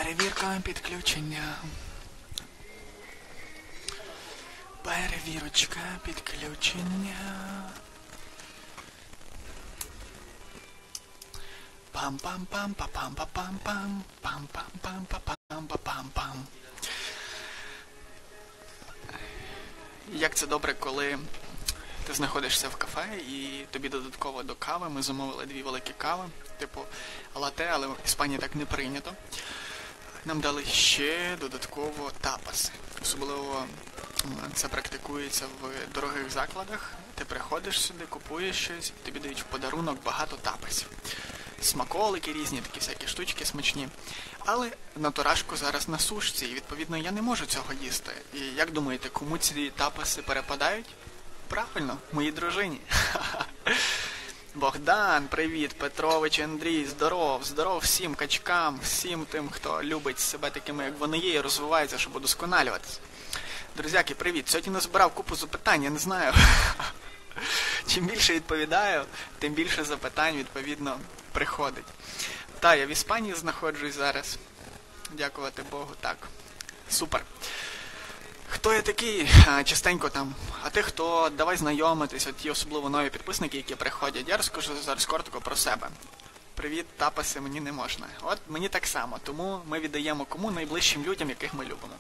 Перевірка підключення. Перевірочка підключення. Пам-пам-пам-па-пам-па-пам-пам. Пам-пам-пам-па-пам-па-пам-пам. Як це добре, коли ти знаходишся в кафе і тобі додатково до кави ми замовили 2 великі кави, типу лате, але в Іспанії так не прийнято. Нам дали ще додатково тапаси. Особливо це практикується в дорогих закладах. Ти приходиш сюди, купуєш щось, тобі дають в подарунок багато тапасів. Смаколики різні, такі всякі штучки смачні. Але натурашку зараз на сушці, і відповідно я не можу цього їсти. І як думаєте, кому ці тапаси перепадають? Правильно, моїй дружині. Богдан, привіт, Петрович, Андрій, здоров всім качкам, всім тим, хто любить себе такими, як вони є, і розвивається, щоб удосконалюватися. Друзяки, привіт, сьогодні назбирав купу запитань, я не знаю. Чим більше відповідаю, тим більше запитань, відповідно, приходить. Та, я в Іспанії знаходжусь зараз. Дякувати Богу, так. Супер. Хто я такий? Частенько там. А ти хто? Давай знайомитись, от ті особливо нові підписники, які приходять. Я розкажу зараз коротко про себе. Привіт, тапаси мені не можна. От мені так само, тому ми віддаємо кому? Найближчим людям, яких ми любимо.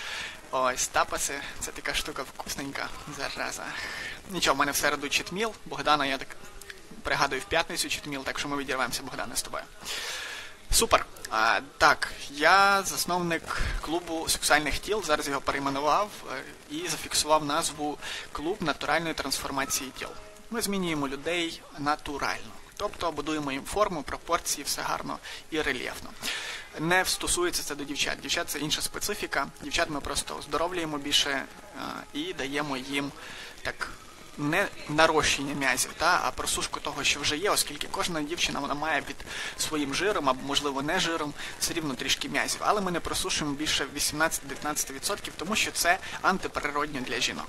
Ось, тапаси, це така штука вкусненька, зараза. Нічого, в мене в середу читміл, Богдана я так пригадую в п'ятницю читміл, так що ми відірвемося, Богдане, з тобою. Супер. Так, я засновник клубу сексуальних тіл, зараз його перейменував і зафіксував назву «Клуб натуральної трансформації тіл». Ми змінюємо людей натурально, тобто будуємо їм форму, пропорції, все гарно і рельєфно. Не стосується це до дівчат. Дівчат – це інша специфіка. Дівчат ми просто оздоровлюємо більше і даємо їм так не нарощення м'язів, а просушку того, що вже є, оскільки кожна дівчина вона має під своїм жиром, або, можливо, не жиром, все рівно трішки м'язів. Але ми не просушуємо більше 18-19%, тому що це антиприродньо для жінок.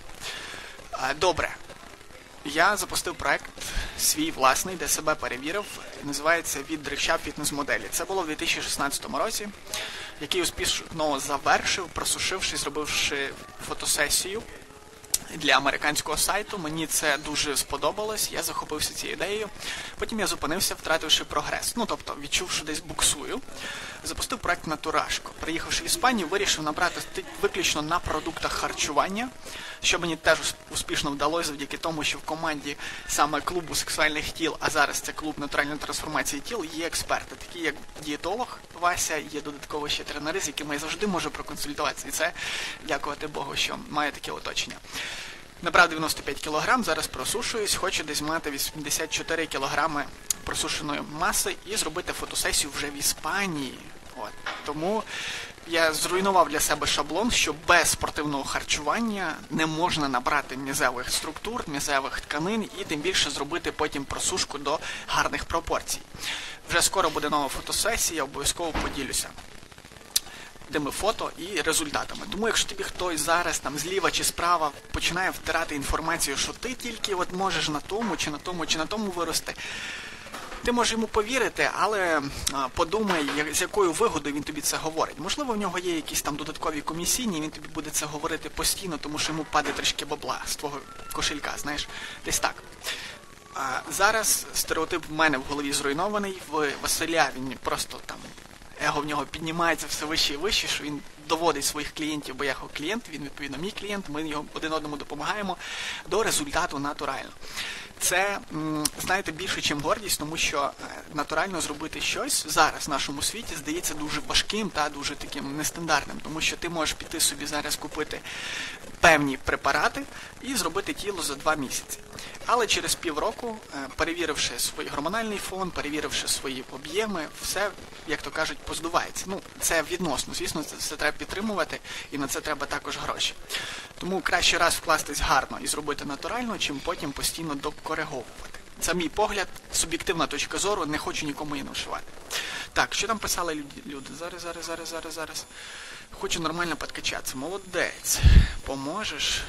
Добре. Я запустив проект свій власний, де себе перевірив. Називається «Від дрища фітнес-моделі». Це було в 2016 році, який успішно завершив, просушивши, зробивши фотосесію для американського сайту. Мені це дуже сподобалось, я захопився цією ідеєю. Потім я зупинився, втративши прогрес. Тобто, відчув, що десь буксую. Запустив проект «Натурашко». Приїхавши в Іспанію, вирішив набрати виключно на продуктах харчування, що мені теж успішно вдалося завдяки тому, що в команді саме клубу сексуальних тіл, а зараз це клуб натуральної трансформації тіл, є експерти, такі як дієтолог Вася, є додатково ще тренери, з якими я завжди можу проконсультуватися. І це, дякувати Богу, що маю таке оточення. Набрав 95 кг, зараз просушуюсь, хочу десь мати 84 кг просушеної маси і зробити фотосесію вже в Іспанії. Тому я зруйнував для себе шаблон, що без спортивного харчування не можна набрати м'язевих структур, м'язевих тканин і тим більше зробити потім просушку до гарних пропорцій. Вже скоро буде нова фотосесія, обов'язково поділюся тими фото і результатами. Тому якщо тобі хтось зараз там зліва чи справа починає втирати інформацію, що ти тільки от можеш на тому, чи на тому, чи на тому вирости, ти можеш йому повірити, але подумай, з якою вигодою він тобі це говорить. Можливо, в нього є якісь там додаткові комісійні, і він тобі буде це говорити постійно, тому що йому падає трішки бабла з твого кошелька, знаєш, десь так. Зараз стереотип в мене в голові зруйнований, в Василя він просто там, его в нього піднімається все вище і вище, що він доводить своїх клієнтів, бо я його клієнт, він відповідно мій клієнт, ми його один одному допомагаємо до результату натурально. Це, знаєте, більше, ніж гордість, тому що натурально зробити щось зараз в нашому світі здається дуже важким та дуже таким нестандартним, тому що ти можеш піти собі зараз купити певні препарати і зробити тіло за 2 місяці. Але через півроку, перевіривши свій гормональний фон, перевіривши свої об'єми, все, як то кажуть, поздувається. Це відносно, звісно, це все треба підтримувати, і на це треба також гроші. Тому краще раз вкластись гарно і зробити натурально, чим потім постійно докориговувати. Це мій погляд, суб'єктивна точка зору, не хочу нікому її навшивати. Так, що там писали люди? Зараз. Хочу нормально підкачатися. Молодець. Поможеш?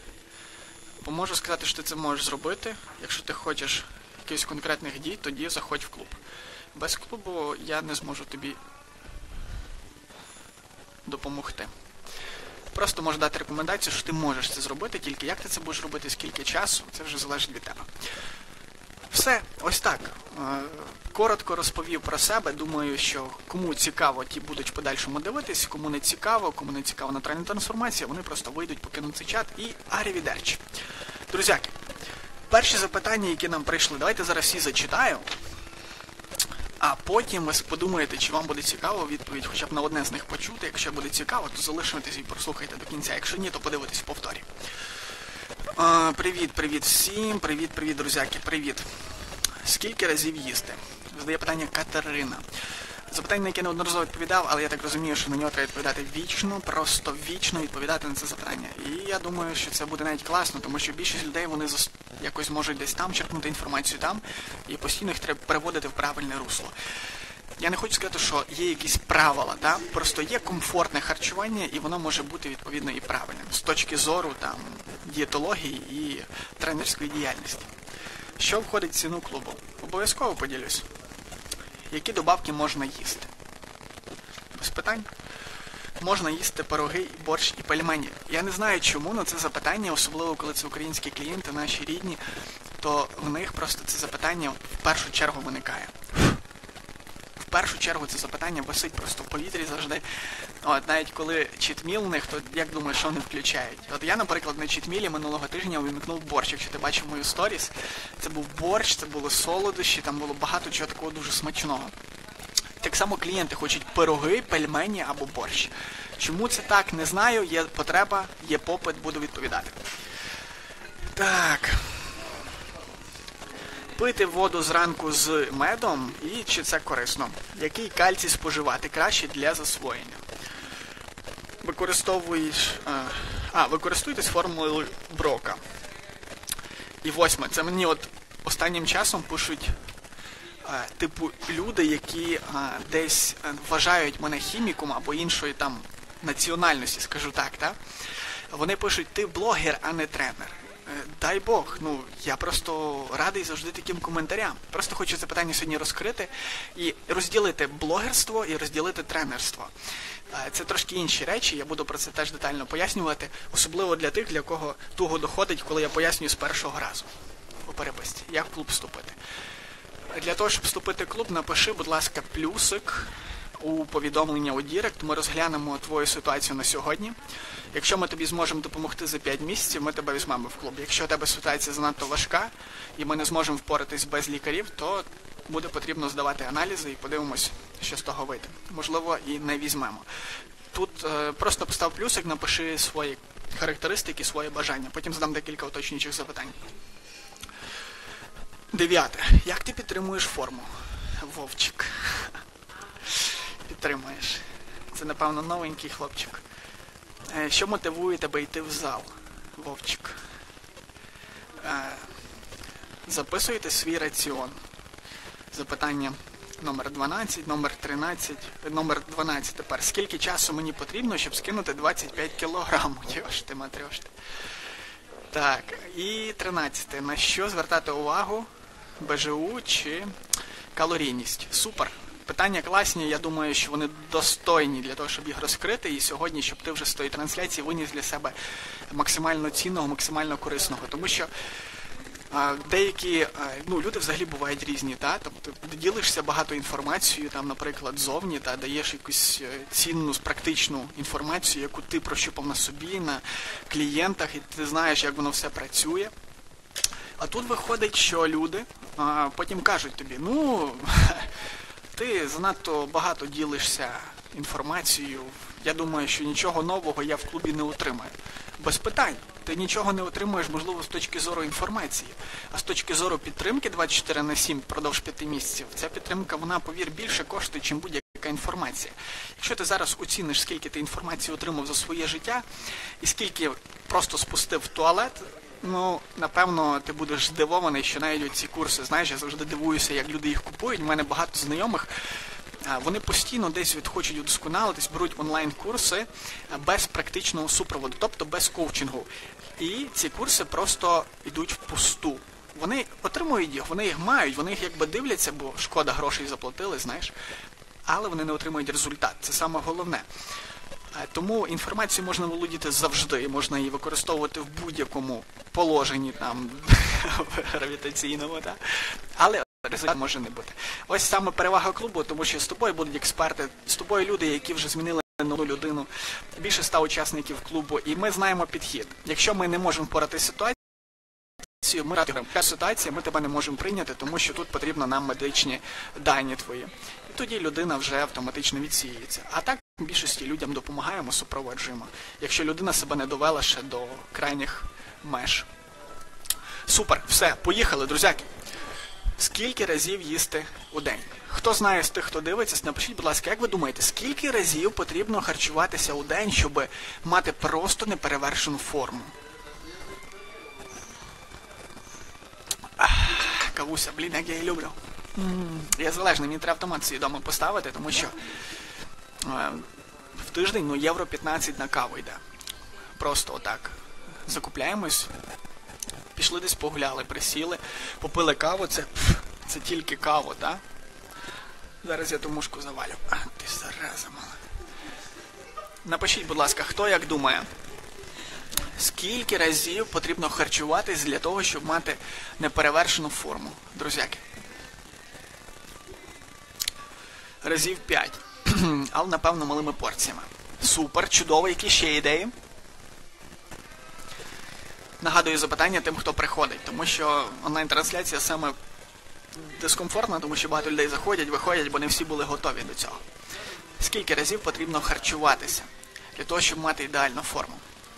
Поможу сказати, що ти це можеш зробити. Якщо ти хочеш якихось конкретних дій, тоді заходь в клуб. Без клубу я не зможу тобі допомогти. Просто можу дати рекомендацію, що ти можеш це зробити, тільки як ти це будеш робити, скільки часу, це вже залежить від тебе. Все, ось так. Коротко розповів про себе. Думаю, що кому цікаво, ті будуть в подальшому дивитись, кому не цікаво натуральна трансформація, вони просто вийдуть, покинуть цей чат і арівідерчі. Друзяки, перші запитання, які нам прийшли, давайте зараз всі зачитаю, а потім ви подумаєте, чи вам буде цікаво відповідь хоча б на одне з них почути. Якщо буде цікаво, то залишайтесь і прослухайте до кінця. Якщо ні, то подивитесь в повторі. Привіт всім, привіт, друзяки, привіт. Скільки разів їсти? Задає питання Катерина. Запитання, на яке неодноразово відповідав, але я так розумію, що на нього треба відповідати вічно, просто вічно відповідати на це запитання. І я думаю, що це буде навіть класно, тому що більшість людей, вони якось можуть десь там черпнути інформацію там, і постійно їх треба переводити в правильне русло. Я не хочу сказати, що є якісь правила, да? Просто є комфортне харчування, і воно може бути, відповідно, і правильним. З точки зору там, дієтології і тренерської діяльності. Що входить в ціну клубу? Обов'язково поділюсь. Які добавки можна їсти? Без питань. Можна їсти пироги, борщ і пельмені. Я не знаю чому, але це запитання, особливо коли це українські клієнти, наші рідні, то в них просто це запитання в першу чергу виникає. В першу чергу це запитання висить просто в повітрі завжди. От, навіть коли читміл у них, то як думаєш, що вони включають? От я, наприклад, на читмілі минулого тижня увімкнув борщ. Якщо ти бачив мою сторіс, це був борщ, це були солодощі, там було багато чого такого дуже смачного. Так само клієнти хочуть пироги, пельмені або борщ. Чому це так, не знаю, є потреба, є попит, буду відповідати. Так. Пити воду зранку з медом і чи це корисно? Який кальцій споживати краще для засвоєння? Використовуйтесь формулою Брока. І 8. Це мені от останнім часом пишуть типу люди, які десь вважають мене хіміком або іншої там національності, скажу так, та? Вони пишуть, ти блогер, а не тренер. Дай Бог, я просто радий завжди таким коментарям. Просто хочу це питання сьогодні розкрити і розділити блогерство і розділити тренерство. Це трошки інші речі, я буду про це теж детально пояснювати, особливо для тих, для кого туго доходить, коли я пояснюю з першого разу у переписці, як в клуб вступити. Для того, щоб вступити в клуб, напиши, будь ласка, плюсик у повідомлення у Дірект, ми розглянемо твою ситуацію на сьогодні. Якщо ми тобі зможемо допомогти за 5 місяців, ми тебе візьмемо в клуб. Якщо у тебе ситуація занадто важка, і ми не зможемо впоратись без лікарів, то буде потрібно здавати аналізи і подивимось, що з того вийде. Можливо, і не візьмемо. Тут просто постав плюсик, напиши свої характеристики, свої бажання. Потім задам декілька уточнюючих запитань. 9. Як ти підтримуєш форму? Вовчик. Підтримуєш. Це, напевно, новенький хлопчик. Що мотивує тебе йти в зал? Вовчик. Записуєте свій раціон. Запитання номер 12, номер 13, номер 12 тепер. Скільки часу мені потрібно, щоб скинути 25 кілограм? Йошти, матрьошти. Так, і 13. На що звертати увагу? БЖУ чи калорійність? Супер. Питання класні, я думаю, що вони достойні для того, щоб їх розкрити. І сьогодні, щоб ти вже з тої трансляції виніс для себе максимально цінного, максимально корисного. Тому що деякі люди взагалі бувають різні. Тобто ти ділишся багато інформацією, там, наприклад, зовні, та даєш якусь цінну, практичну інформацію, яку ти прощупав на собі, на клієнтах, і ти знаєш, як воно все працює. А тут виходить, що люди потім кажуть тобі, ти занадто багато ділишся інформацією, я думаю, що нічого нового я в клубі не отримаю. Без питань. Ти нічого не отримуєш, можливо, з точки зору інформації. А з точки зору підтримки 24/7 впродовж 5 місяців, ця підтримка, вона, повір, більше коштує, чим будь-яка інформація. Якщо ти зараз оціниш, скільки ти інформації отримав за своє життя, і скільки просто спустив в туалет, напевно, ти будеш здивований, що навіть ці курси, знаєш, я завжди дивуюся, як люди їх купують. У мене багато знайомих, вони постійно десь хочуть удосконалитись, беруть онлайн-курси без практичного супроводу, тобто без коучингу. І ці курси просто йдуть впусту. Вони отримують їх, вони їх мають, вони їх якби дивляться, бо шкода, грошей заплатили, знаєш, але вони не отримують результат. Це саме головне. Тому інформацію можна володіти завжди, можна її використовувати в будь-якому положенні, там, гравітаційному, так? Але результат може не бути. Ось саме перевага клубу, тому що з тобою будуть експерти, з тобою люди, які вже змінили на одну людину, більше 100 учасників клубу, і ми знаємо підхід. Якщо ми не можемо впоратися з ситуацією, ми тебе не можемо прийняти, тому що тут потрібно нам медичні дані твої. І тоді людина вже автоматично відсіюється. А так, більшості людям допомагаємо, супроводжуємо, якщо людина себе не довела ще до крайніх меж. Супер, все, поїхали, друзяки. Скільки разів їсти у день? Хто знає з тих, хто дивиться, напишіть, будь ласка, як ви думаєте, скільки разів потрібно харчуватися у день, щоб мати просто неперевершену форму? Кавуся, блін, як я її люблю. Я залежний, мені треба автомат свій вдома поставити, тому що в тиждень, євро 15 на каву йде. Просто отак. Закупляємось, пішли десь погуляли, присіли, попили каву, це тільки каву, так? Зараз я ту мушку завалю. Ти зараза мала. Напишіть, будь ласка, хто як думає, скільки разів потрібно харчуватись для того, щоб мати неперевершену форму, друзяки? Разів 5. Але, напевно, малими порціями. Супер, чудово, які ще ідеї? Нагадую запитання тим, хто приходить, тому що онлайн-трансляція саме дискомфортна, тому що багато людей заходять, виходять, бо не всі були готові до цього. Скільки разів потрібно харчуватися для того, щоб мати ідеальну форму?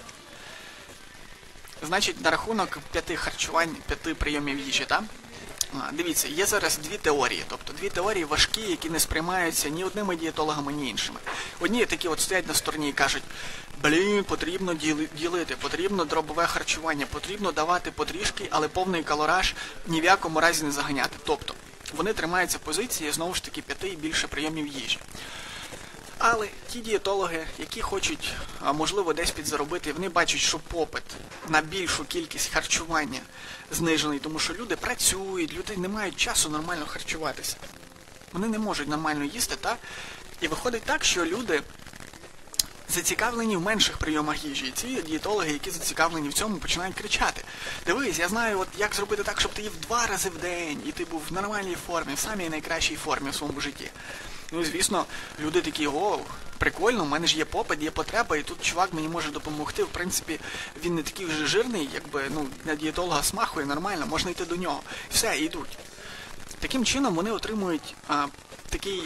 Значить, на рахунок 5 харчувань, 5 прийомів їжі, так? Дивіться, є зараз дві теорії, тобто дві теорії важкі, які не сприймаються ні одними дієтологами, ні іншими. Одні такі от стоять на стороні і кажуть, потрібно ділити, потрібно дробове харчування, потрібно давати потрішки, але повний калораж ні в якому разі не заганяти. Тобто, вони тримаються позиції, знову ж таки, 5 і більше прийомів їжі. Але ті дієтологи, які хочуть, можливо, десь підзаробити, вони бачать, що попит на більшу кількість харчування знижений, тому що люди працюють, люди не мають часу нормально харчуватися. Вони не можуть нормально їсти, так? І виходить так, що люди зацікавлені в менших прийомах їжі. І ці дієтологи, які зацікавлені в цьому, починають кричати. Дивись, я знаю, от як зробити так, щоб ти їв 2 рази в день, і ти був в нормальній формі, в самій найкращій формі в своєму житті. Ну і, звісно, люди такі, прикольно, в мене ж є попит, є потреба, і тут чувак мені може допомогти. В принципі, він не такий вже жирний, якби, для дієтолога смахує, нормально, можна йти до нього. Все, і йдуть. Таким чином вони отримують такий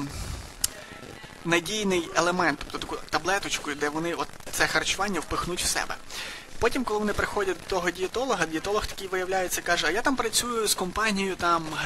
надійний елемент, тобто таку таблеточку, де вони це харчування впихнуть в себе. Потім, коли вони приходять до того дієтолога, дієтолог такий виявляється, каже, а я там працюю з компанією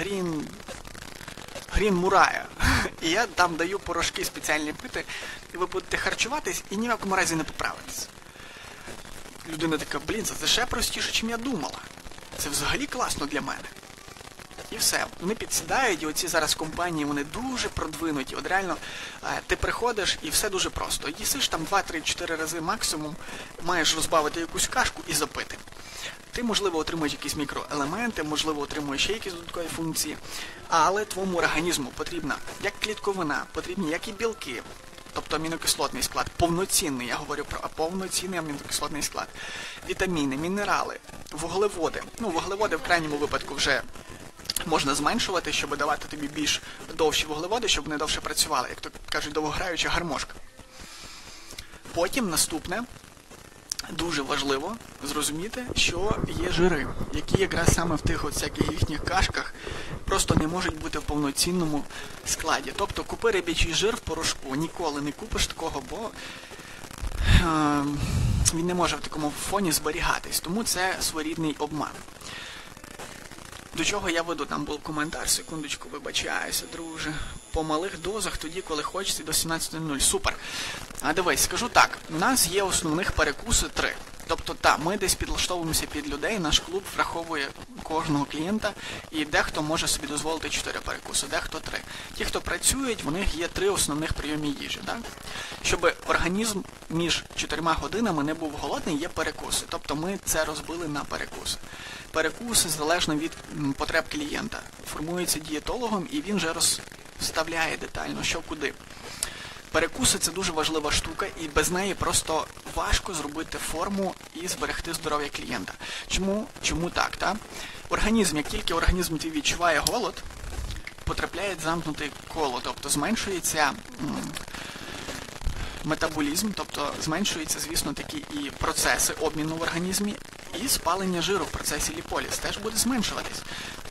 Грін Мурая. І я там даю порошки спеціальні пити, і ви будете харчуватись і ні в якому разі не поправитесь. Людина така, це ще простіше, чим я думала. Це взагалі класно для мене. І все. Вони підсідають, і оці зараз компанії, вони дуже продвинуті. От реально, ти приходиш, і все дуже просто. Їсиш там 2-3-4 рази максимум, маєш розбавити якусь кашку і запити. Ти, можливо, отримуєш якісь мікроелементи, можливо, отримуєш ще якісь додаткові функції, але твоєму організму потрібна як клітковина, потрібні як і білки, тобто амінокислотний склад, повноцінний, я говорю про повноцінний амінокислотний склад, вітаміни, мінерали, вуглеводи. Вуглеводи в крайньому випадку вже можна зменшувати, щоб давати тобі більш довші вуглеводи, щоб вони довше працювали, як то кажуть, довгограюча гармошка. Потім наступне, дуже важливо зрозуміти, що є жири, які якраз саме в тих всяких їхніх кашках просто не можуть бути в повноцінному складі. Тобто купи риб'ячий жир в порошку, ніколи не купиш такого, бо він не може в такому фоні зберігатись, тому це своєрідний обман. До чого я веду? Там був коментар, секундочку, вибачаюся, друже. По малих дозах, тоді, коли хочеться, до 17:00. Супер. А дивись, скажу так, у нас є основних перекуси 3. Тобто, ми десь підлаштовуємося під людей, наш клуб враховує кожного клієнта, і дехто може собі дозволити 4 перекуси, дехто 3. Ті, хто працюють, в них є 3 основних прийомі їжі, так? Щоб організм між 4 годинами не був голодний, є перекуси. Тобто ми це розбили на перекуси. Перекуси, залежно від потреб клієнта, формуються дієтологом, і він вже розставляє детально, що куди. Перекуси – це дуже важлива штука, і без неї просто важко зробити форму і зберегти здоров'я клієнта. Чому так, та? Організм, як тільки організм твій відчуває голод, потрапляє в замкнуте коло, тобто зменшується метаболізм, тобто зменшуються, звісно, такі і процеси обміну в організмі, і спалення жиру в процесі ліполіз теж буде зменшуватись.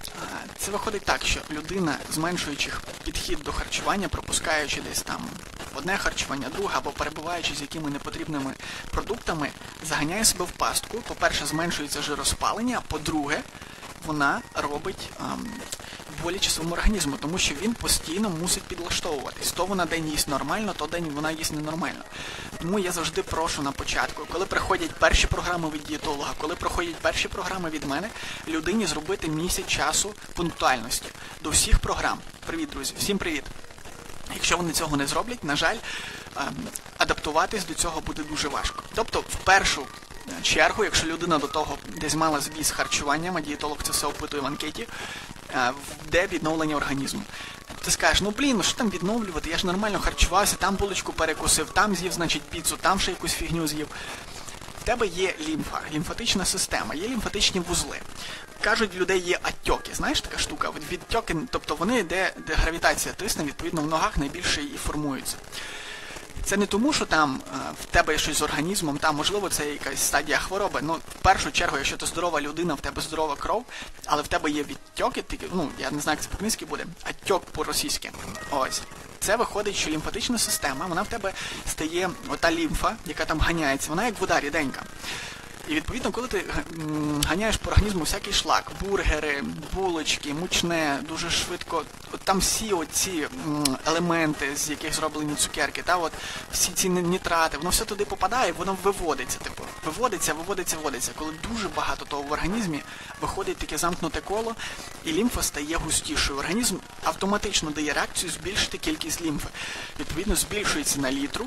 Це виходить так, що людина, зменшуючи підхід до харчування, пропускаючи десь там одне харчування, друге, або перебуваючи з якими непотрібними продуктами, заганяє себе в пастку. По-перше, зменшується жироспалення, а по-друге, вона робить боляче своєму організму, тому що він постійно мусить підлаштовуватись. То вона день їсть нормально, то день вона їсть ненормально. Тому я завжди прошу на початку, коли приходять перші програми від дієтолога, коли проходять перші програми від мене, людині зробити місяць часу пунктуальності до всіх програм. Привіт, друзі, всім привіт! Якщо вони цього не зроблять, на жаль, адаптуватись до цього буде дуже важко. Тобто, в першу чергу, якщо людина до того десь мала збій з харчуванням, а дієтолог це все опитує в анкеті, де відновлення організму. Ти скажеш, що там відновлювати, я ж нормально харчувався, там булочку перекусив, там з'їв, значить, піцу, там ще якусь фігню з'їв. В тебе є лімфа, лімфатична система, є лімфатичні вузли. Кажуть, в людей є отьоки, знаєш така штука? Відтьоки, тобто вони, де гравітація тисне, відповідно, в ногах найбільше і формуються. Це не тому, що там в тебе є щось з організмом, там, можливо, це якась стадія хвороби. В першу чергу, якщо ти здорова людина, в тебе здорова кров, але в тебе є відтьоки, я не знаю, як це по-українськи буде, отьок по-російськи. Ось. Це виходить, що лімфатична система, вона в тебе стає, ота лімфа, яка там ганяється, вона як вода ріденька. І відповідно, коли ти ганяєш по організму всякий шлак, бургери, булочки, мучне, дуже швидко, там всі оці елементи, з яких зроблені цукерки, всі ці нітрати, воно все туди попадає, воно виводиться, виводиться. Коли дуже багато того в організмі, виходить таке замкнуте коло, і лімфа стає густішою. Організм автоматично дає реакцію збільшити кількість лімфи. Відповідно, збільшується на літру,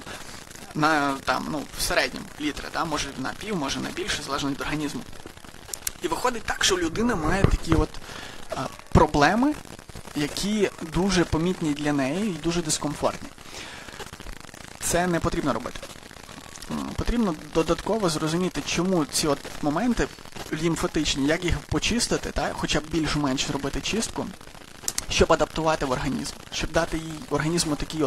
в середньому літри, може на пів, може на більше, залежно від організму. І виходить так, що людина має такі проблеми, які дуже помітні для неї і дуже дискомфортні. Це не потрібно робити. Потрібно додатково зрозуміти, чому ці моменти лімфатичні, як їх почистити, хоча б більш-менш зробити чистку, щоб адаптувати в організм, щоб дати їй організму такий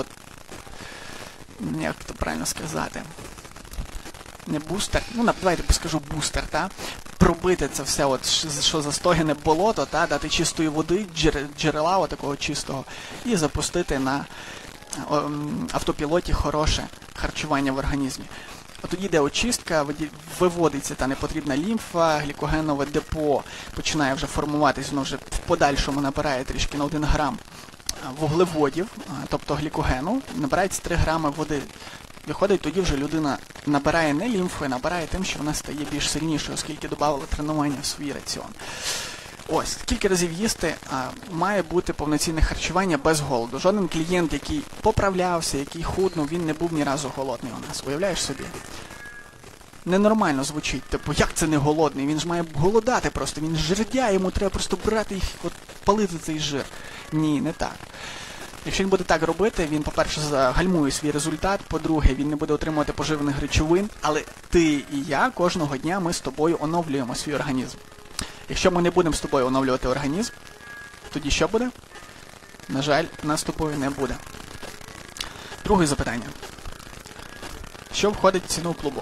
як то правильно сказати, не бустер, давайте скажу бустер, пробити це все, що застогне болото, дати чистої води, джерела такого чистого, і запустити на автопілоті хороше харчування в організмі. Тоді йде очистка, виводиться та непотрібна лімфа, глікогенове депо починає вже формуватись, воно вже в подальшому набирає трішки на 1 грам вуглеводів, тобто глікогену, набирається 3 грами води. Виходить, тоді вже людина набирає не лімфою, набирає тим, що вона стає більш сильнішою, оскільки додавала тренування в свій раціон. Ось, кілька разів їсти, має бути повноцінне харчування без голоду. Жоден клієнт, який поправлявся, який худнув, він не був ні разу голодний у нас. Уявляєш собі? Ненормально звучить. Як це не голодний? Він ж має голодати просто, він жирдяє, йому треба просто брати їх, палити цей жир. Ні, не так. Якщо він буде так робити, він, по-перше, загальмує свій результат, по-друге, він не буде отримувати поживних речовин, але ти і я кожного дня ми з тобою оновлюємо свій організм. Якщо ми не будемо з тобою оновлювати організм, тоді що буде? На жаль, нас з тобою не буде. Друге запитання. Що входить в ціну клубу?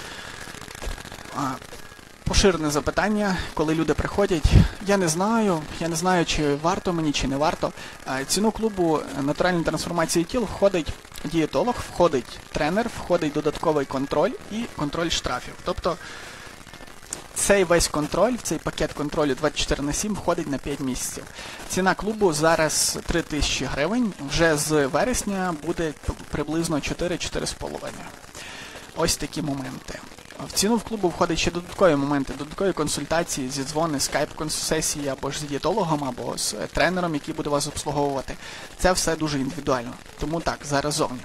Поширене запитання, коли люди приходять. Я не знаю, чи варто мені, чи не варто. В ціну клубу натуральної трансформації тіл входить дієтолог, входить тренер, входить додатковий контроль і контроль штрафів. Тобто цей весь контроль, цей пакет контролю 24/7 входить на 5 місяців. Ціна клубу зараз 3000 гривень, вже з вересня буде приблизно 4-4,5. Ось такі моменти. В ціну в клубу входять ще додаткові моменти, додаткові консультації, зідзвони, скайп-сесії або ж з дієтологом, або з тренером, який буде вас обслуговувати. Це все дуже індивідуально. Тому так, зараз зовні.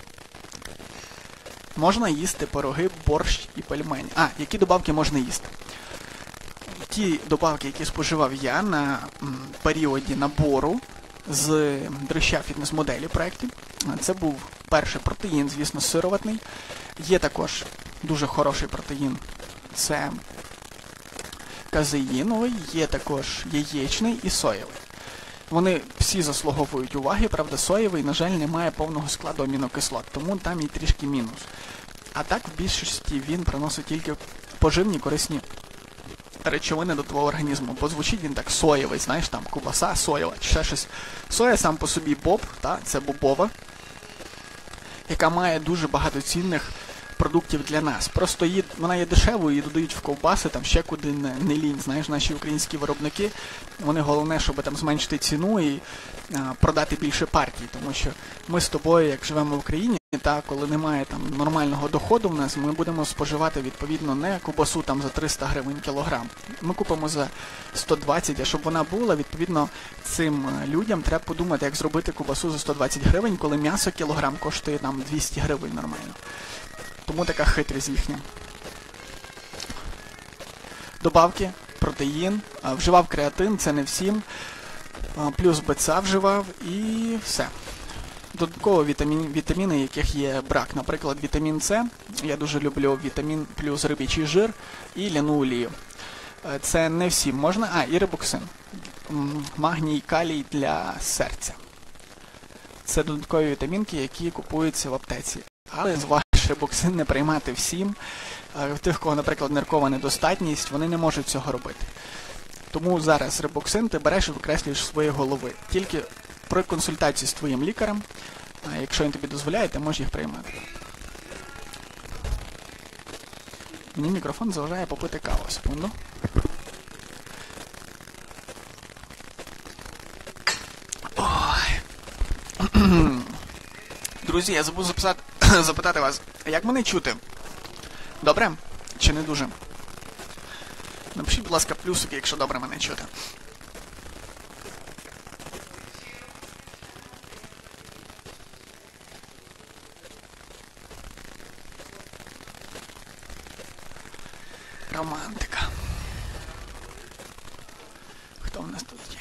Можна їсти пироги, борщ і пельмені. Які добавки можна їсти? Ті добавки, які споживав я на періоді набору з дрища фітнес-моделі проєкті. Це був перший протеїн, звісно, сироватний. Є також дуже хороший протеїн, це казеїновий, є також яєчний і соєвий. Вони всі заслуговують уваги, правда, соєвий, на жаль, не має повного складу амінокислот, тому там і трішки мінус. А так, в більшості він приносить тільки поживні, корисні речовини до твого організму. Бо звучить він так соєвий, знаєш, там ковбаса соєва, чи ще щось. Соя сам по собі боб, це бобова, яка має дуже багато цінних продуктів для нас. Просто вона є дешевою, її додають в ковбаси, там ще куди не лінь. Знаєш, наші українські виробники, вони головне, щоб там зменшити ціну і продати більше партій. Тому що ми з тобою, як живемо в Україні, коли немає там нормального доходу в нас, ми будемо споживати, відповідно, не ковбасу там за 300 гривень кілограм. Ми купимо за 120, а щоб вона була, відповідно, цим людям треба подумати, як зробити ковбасу за 120 гривень, коли м'ясо кілограм коштує там 200 гривень нормально. Тому така хитрість їхня. Добавки, протеїн, вживав креатин, це не всім, плюс БЦА вживав і все. Додатково вітаміни, яких є брак. Наприклад, вітамін С, я дуже люблю вітамін плюс риб'ячий жир і ляну олію. Це не всім можна, і рибоксин. Магній, калій для серця. Це додаткові вітамінки, які купуються в аптеці. Але зважте, рибоксин не приймати всім. В тих, кого, наприклад, ниркова недостатність, вони не можуть цього робити. Тому зараз рибоксин ти береш і викреслюєш з своєї голови. Тільки при консультації з твоїм лікарем, якщо він тобі дозволяє, ти можеш їх приймати. Мені мікрофон заважає попити каву. Секунду. Ой. Друзі, я забув запитати вас, як мене чути? Добре? Чи не дуже? Напишіть, будь ласка, плюсики, якщо добре мене чути. Романтика. Хто в нас тут є?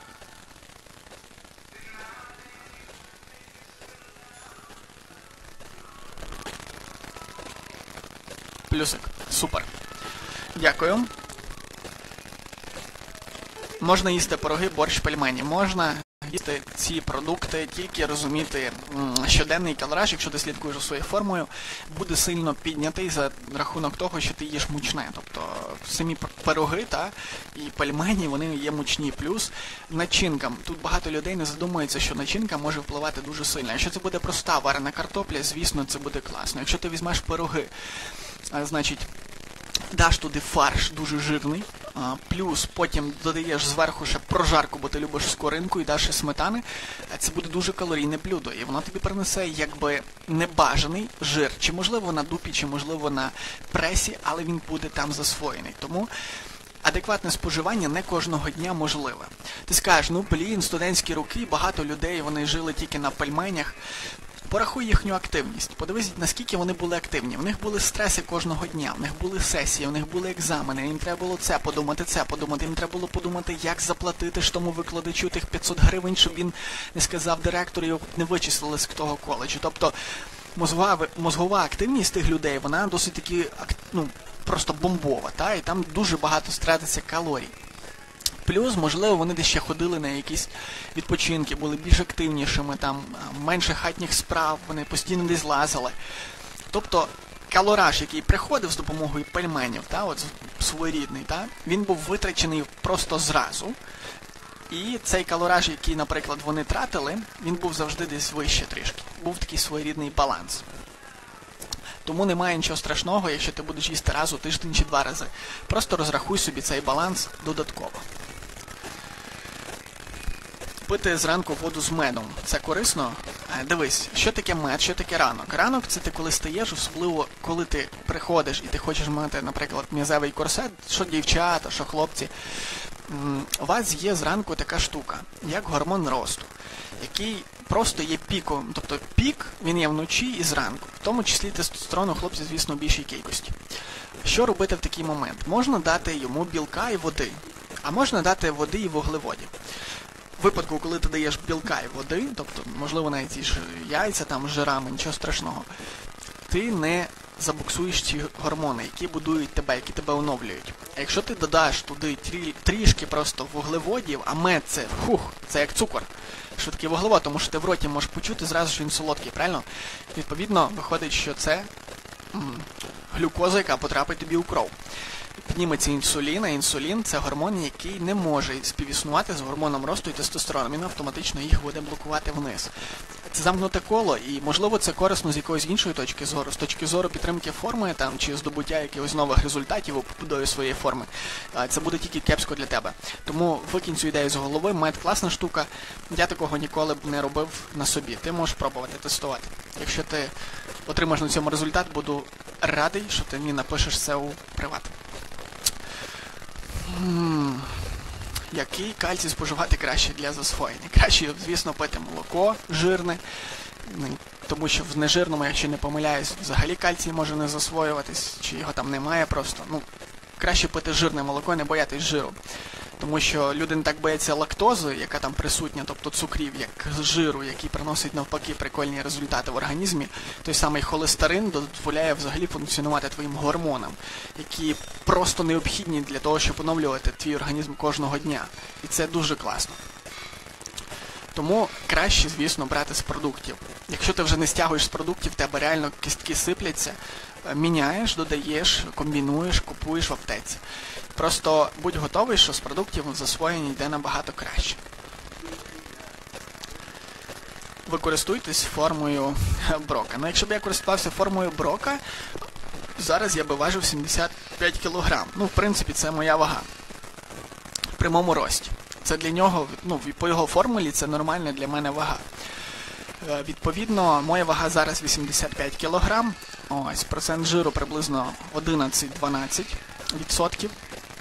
Плюсик. Супер. Дякую. Можна їсти пироги, борщ, пельмені. Можна їсти ці продукти, тільки розуміти, щоденний калораж, якщо ти слідкуєш за своєю формою, буде сильно піднятий за рахунок того, що ти їш мучне. Тобто самі пироги і пельмені, вони є мучні. Плюс начинкам. Тут багато людей не задумується, що начинка може впливати дуже сильно. Якщо це буде проста варена картопля, звісно, це буде класно. Якщо ти візьмеш пироги, значить, даш туди фарш дуже жирний, плюс потім додаєш зверху ще прожарку, бо ти любиш скоринку, і даш ще сметани, це буде дуже калорійне блюдо. І воно тобі принесе якби небажаний жир. Чи можливо на дупі, чи можливо на пресі, але він буде там засвоєний. Тому адекватне споживання не кожного дня можливе. Ти скажеш, студентські роки, багато людей, вони жили тільки на пельменях. Порахуй їхню активність. Подивись, наскільки вони були активні. В них були стреси кожного дня, в них були сесії, в них були екзамени, їм треба було це подумати, їм треба було подумати, як заплатити ж тому викладачу тих 500 гривень, щоб він не сказав директору, його не вичислили з того коледжу. Тобто мозгова активність тих людей, вона досить таки, просто бомбова, і там дуже багато стратиться калорій. Плюс, можливо, вони десь ще ходили на якісь відпочинки, були більш активнішими, там менше хатніх справ, вони постійно десь лазили. Тобто калораж, який приходив з допомогою пельменів, своєрідний, він був витрачений просто зразу. І цей калораж, який, наприклад, вони тратили, він був завжди десь вище трішки. Був такий своєрідний баланс. Тому немає нічого страшного, якщо ти будеш їсти раз у тиждень чи 2 рази. Просто розрахуй собі цей баланс додатково. Пити зранку воду з медом. Це корисно? Дивись, що таке мед, що таке ранок? Ранок – це ти коли стаєш, особливо коли ти приходиш і ти хочеш мати, наприклад, м'язевий корсет, що дівчата, що хлопці. У вас є зранку така штука, як гормон росту, який просто є піком. Тобто пік, він є вночі і зранку. В тому числі тестостерону хлопці, звісно, в більшій кількості. Що робити в такий момент? Можна дати йому білка і води, а можна дати води і вуглеводів. випадку, коли ти даєш білка і води, тобто, можливо, навіть ті ж яйця там з жирами, нічого страшного, ти не забуксуєш ці гормони, які будують тебе, які тебе оновлюють. А якщо ти додаш туди трішки просто вуглеводів, а мед це як цукор, що таке вуглевод, тому що ти в роті можеш почути зразу, що він солодкий, правильно? Відповідно, виходить, що це глюкоза, яка потрапить тобі у кров. Підніметься інсулін, а інсулін – це гормон, який не може співіснувати з гормоном росту і тестостероном. Він автоматично їх буде блокувати вниз. Це замкнуте коло, і, можливо, це корисно з якоїсь іншої точки зору. З точки зору підтримки форми там, чи здобуття якихось нових результатів у побудові своєї форми. Це буде тільки кепсько для тебе. Тому викинь цю ідею з голови. Мед – класна штука. Я такого ніколи б не робив на собі. Ти можеш пробувати, тестувати. Якщо ти отримаєш на цьому результат, буду радий, що ти мені напишеш це у приват. Який кальцій споживати краще для засвоєння? Краще, звісно, пити молоко жирне, тому що в нежирному, якщо не помиляюсь, взагалі кальцій може не засвоюватись, чи його там немає просто. Краще пити жирне молоко і не боятись жиру. Тому що люди не так бояться лактози, яка там присутня, тобто цукрів, як з жиру, який приносить навпаки прикольні результати в організмі. Той самий холестерин дозволяє взагалі функціонувати твоїм гормонам, які просто необхідні для того, щоб оновлювати твій організм кожного дня. І це дуже класно. Тому краще, звісно, брати з продуктів. Якщо ти вже не стягуєш з продуктів, в тебе реально кістки сипляться, міняєш, додаєш, комбінуєш, купуєш в аптеці. Просто будь готовий, що з продуктів засвоєння йде набагато краще. Ви користуєтесь формою Брока. Якщо б я користувався формою Брока, зараз я би важив 75 кг. В принципі, це моя вага. В прямому рості. Це для нього, по його формулі, це нормальна для мене вага. Відповідно, моя вага зараз 85 кг. Ось, процент жиру приблизно 11-12%.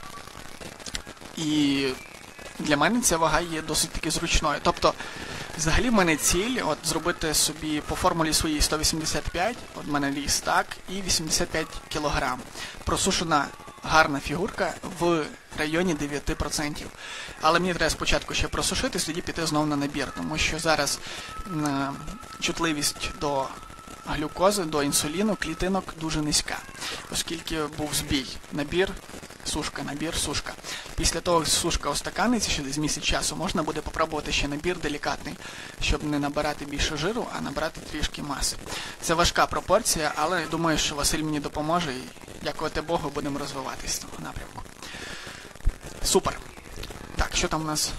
І для мене ця вага є досить таки зручною. Тобто, взагалі в мене ціль зробити собі по формулі своїй 185, в мене віс так, і 85 кг. Просушена гарна фігурка в районі 9%. Але мені треба спочатку ще просушитись, тоді піти знову на набір, тому що зараз чутливість до глюкози, до інсуліну, клітинок дуже низька, оскільки був збій. Набір, сушка. Після того, як сушка остаканиться, ще десь місяць часу, можна буде попробувати ще набір делікатний, щоб не набирати більше жиру, а набирати трішки маси. Це важка пропорція, але я думаю, що Василь мені допоможе і, дякувати Богу, будемо розвиватись в цьому напрямку. Супер. Так, що там у нас?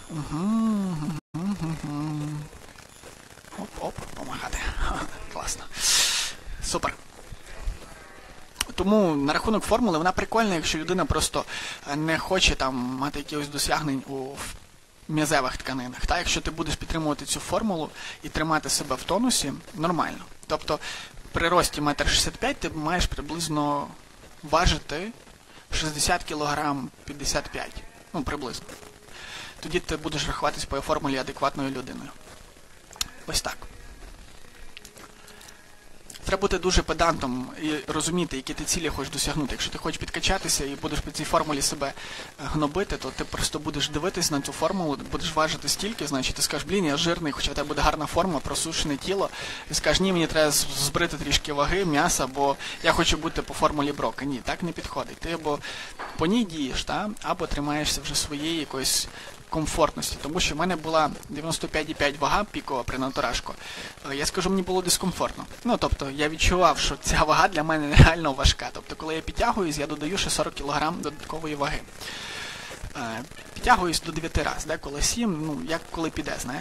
Оп, помагати. Класно. Супер. Тому на рахунок формули, вона прикольна, якщо людина просто не хоче там мати якихось досягнень у м'язевих тканинах. Якщо ти будеш підтримувати цю формулу і тримати себе в тонусі, нормально. Тобто при рості 1,65 м ти маєш приблизно важити 60 кг 55. Приблизно. Тоді ти будеш рахуватись по формулі адекватною людиною. Ось так. Треба бути дуже педантом і розуміти, які ти цілі хочеш досягнути. Якщо ти хочеш підкачатися і будеш по цій формулі себе гнобити, то ти просто будеш дивитись на цю формулу, будеш важити стільки, значить ти скажеш, я жирний, хоча в тебе буде гарна форма, просушене тіло, і скажеш, ні, мені треба збрити трішки ваги, м'яса, бо я хочу бути по формулі Брока. Ні, так не підходить. Ти або по ній дієш, або тримаєшся вже своєї якоїсь комфортності, тому що в мене була 95,5 вага пікова при натурашку. Я скажу, мені було дискомфортно. Тобто, я відчував, що ця вага для мене нереально важка. Тобто, коли я підтягуюсь, я додаю ще 40 кг додаткової ваги. Підтягуюсь до 9 разів, деколи 7, як коли піде, знаєш.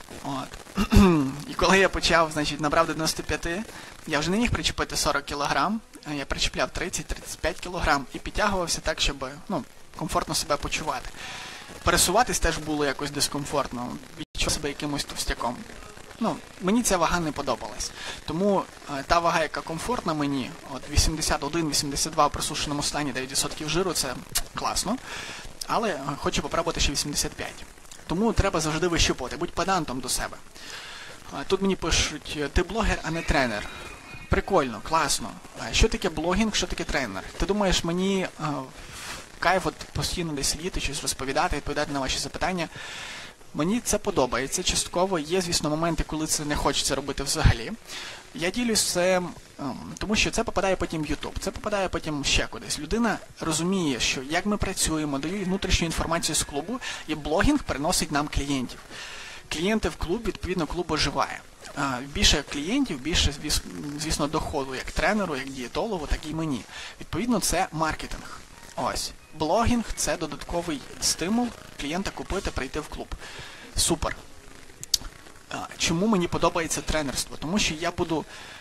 І коли я почав, набрав до 95, я вже не міг причепити 40 кг, я причепляв 30-35 кг і підтягувався так, щоб, комфортно себе почувати. Пересуватись теж було якось дискомфортно, відчував себе якимось товстяком. Мені ця вага не подобалась. Тому та вага, яка комфортна мені, 81-82 в просушеному стані, 9% жиру, це класно. Але хочу попробувати ще 85. Тому треба завжди вищупувати, будь педантом до себе. Тут мені пишуть, ти блогер, а не тренер. Прикольно, класно. Що таке блогінг, що таке тренер? Ти думаєш, мені кайф постійно десь сидіти, щось розповідати, відповідати на ваші запитання? Мені це подобається частково. Є, звісно, моменти, коли це не хочеться робити взагалі. Я ділюсь цим, тому що це попадає потім в YouTube, це попадає потім ще кудись. Людина розуміє, що як ми працюємо, дає внутрішню інформацію з клубу, і блогінг приносить нам клієнтів. Клієнти в клуб, відповідно, клуб оживає. Більше клієнтів, більше, звісно, доходу як тренеру, як дієтологу, так і мені. Відповідно, це маркетинг. Ось. Блогінг – це додатковий стимул клієнта купити, прийти в клуб. Супер. Чому мені подобається тренерство? Тому що я буду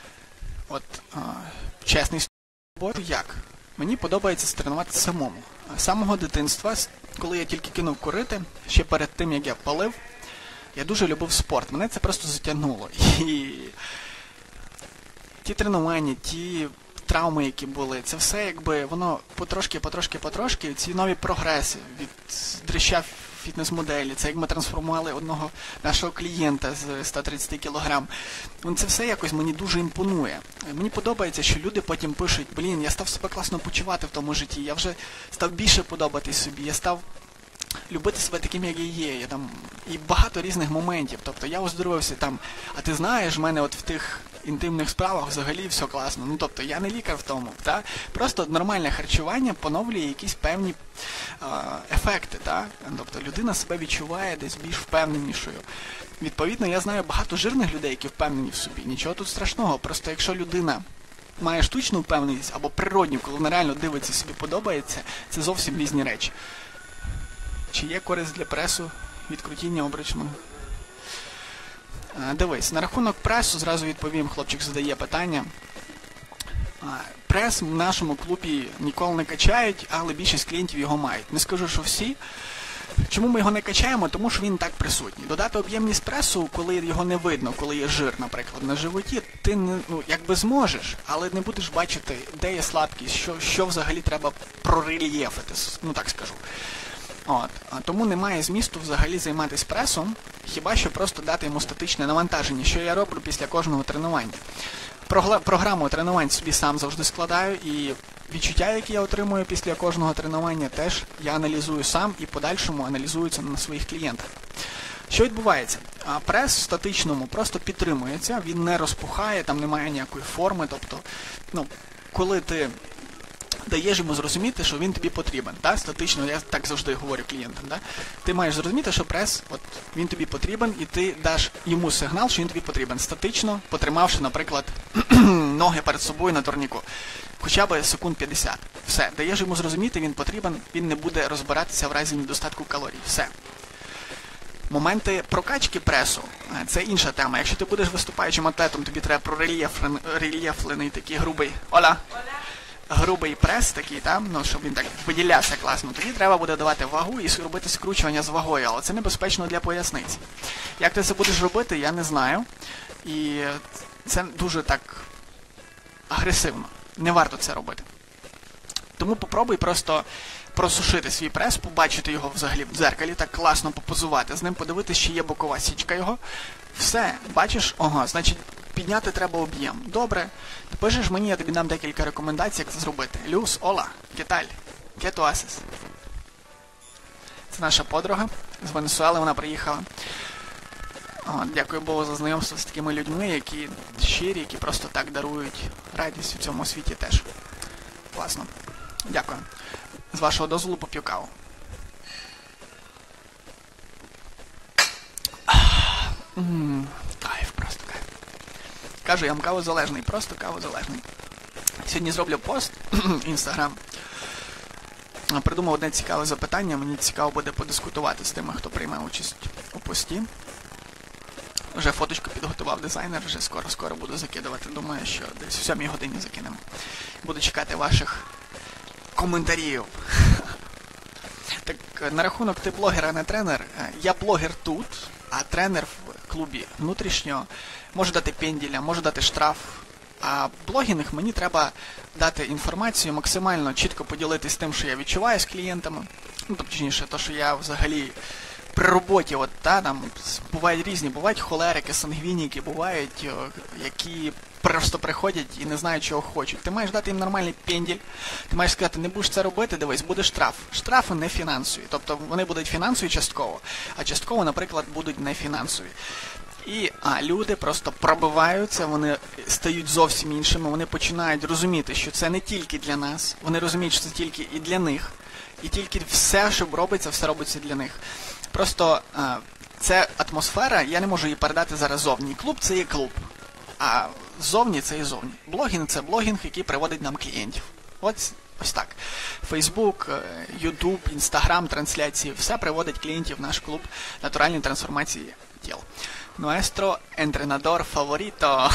чесний з тобою. Як? Мені подобається тренуватися самому. З самого дитинства, коли я тільки кинув курити, ще перед тим, як я палив, я дуже любив спорт. Мене це просто затягнуло. І ті тренування, ті травми, які були, це все якби воно потрошки, ці нові прогреси від дрища фітнес-моделі, це як ми трансформували одного нашого клієнта з 130 кг. Це все якось мені дуже імпонує. Мені подобається, що люди потім пишуть, я став себе класно почувати в тому житті, я вже став більше подобатись собі, я став любити себе таким, як я є. І багато різних моментів. Тобто я оздоровився там, а ти знаєш, в мене в тих інтимних справах взагалі все класно. Тобто я не лікар в тому. Та? Просто нормальне харчування поновлює якісь певні ефекти. Та? Тобто людина себе відчуває десь більш впевненішою. Відповідно, я знаю багато жирних людей, які впевнені в собі. Нічого тут страшного. Просто якщо людина має штучну впевненість або природню, коли вона реально дивиться, собі подобається, це зовсім різні речі. Чи є користь для пресу від крутіння обручного? Дивись, на рахунок пресу зразу відповім, хлопчик задає питання. Прес в нашому клубі ніколи не качають, але більшість клієнтів його мають. Не скажу, що всі. Чому ми його не качаємо? Тому що він так присутній. Додати об'ємність пресу, коли його не видно, коли є жир, наприклад, на животі, ти якби зможеш, але не будеш бачити, де є слабкість, що взагалі треба прорельєфити, так скажу. Тому немає змісту взагалі займатися пресом, хіба що просто дати йому статичне навантаження, що я роблю після кожного тренування. Програму тренувань собі сам завжди складаю, і відчуття, які я отримую після кожного тренування, теж я аналізую сам і в подальшому аналізуються на своїх клієнтах. Що відбувається? Прес в статичному просто підтримується, він не розпухає, там немає ніякої форми, тобто, коли ти даєш йому зрозуміти, що він тобі потрібен. Так? Статично, я так завжди говорю клієнтам. Так? Ти маєш зрозуміти, що прес, він тобі потрібен, і ти даш йому сигнал, що він тобі потрібен. Статично, потримавши, наприклад, ноги перед собою на турніку. Хоча б секунд 50. Все. Даєш йому зрозуміти, він потрібен, він не буде розбиратися в разі недостатку калорій. Все. Моменти прокачки пресу – це інша тема. Якщо ти будеш виступаючим атлетом, тобі треба прорельєфлений такий грубий. Грубий прес такий, щоб він так виділявся класно, тоді треба буде давати вагу і робити скручування з вагою, але це небезпечно для поясниці. Як ти це будеш робити, я не знаю. І це дуже так агресивно. Не варто це робити. Тому попробуй просто просушити свій прес, побачити його взагалі в дзеркалі, так класно попозувати з ним, подивитися, чи є бокова січка його. Все, бачиш, значить, підняти треба об'єм. Добре, ти пишеш мені, я тобі дам декілька рекомендацій, як це зробити. Люс, ола, кеталь, кету асес. Це наша подруга з Венесуели, вона приїхала. Дякую Богу за знайомство з такими людьми, які щирі, які просто так дарують радість у цьому світі теж. Класно. Дякую. З вашого дозволу поп'ю каву. Кайф, просто кайф. Кажу, я вам кавозалежний, просто кавозалежний. Сьогодні зроблю пост, Інстаграм. Придумав одне цікаве запитання, мені цікаво буде подискутувати з тими, хто прийме участь у пості. Вже фоточку підготував дизайнер, вже скоро буду закидувати. Думаю, що десь в 7 годині закинемо. Буду чекати ваших коментарів. Так, на рахунок ти блогер, а не тренер. Я блогер тут, а тренер в клубі внутрішньо. Можу дати пенділя, можу дати штраф. А блогінг мені треба дати інформацію, максимально чітко поділитися тим, що я відчуваю з клієнтами. Точніше, то, що я взагалі при роботі, там бувають різні, бувають холерики, сангвініки, бувають, які просто приходять і не знають, чого хочуть. Ти маєш дати їм нормальний пенділь, ти маєш сказати, не будеш це робити, дивись, буде штраф. Штрафи не фінансові, тобто вони будуть фінансові частково, а частково, наприклад, будуть не фінансові. І люди просто пробиваються, вони стають зовсім іншими, вони починають розуміти, що це не тільки для нас, вони розуміють, що це тільки і для них, і тільки все, що робиться, все робиться для них. Просто ця атмосфера, я не можу її передати зараз зовні. Клуб – це є клуб, а зовні – це і зовні. Блогінг – це блогінг, який приводить нам клієнтів. Ось так. Фейсбук, Ютуб, Інстаграм, трансляції – все приводить клієнтів в наш клуб натуральної трансформації тіл. Nuestro entrenador favorito.